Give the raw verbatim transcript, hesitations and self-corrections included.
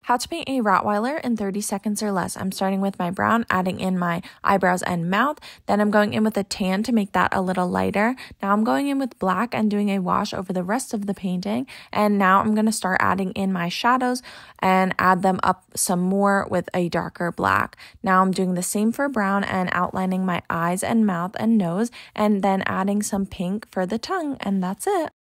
How to paint a Rottweiler in thirty seconds or less. I'm starting with my brown, adding in my eyebrows and mouth. Then I'm going in with a tan to make that a little lighter. Now I'm going in with black and doing a wash over the rest of the painting. And now I'm going to start adding in my shadows and add them up some more with a darker black. Now I'm doing the same for brown and outlining my eyes and mouth and nose, and then adding some pink for the tongue, and that's it.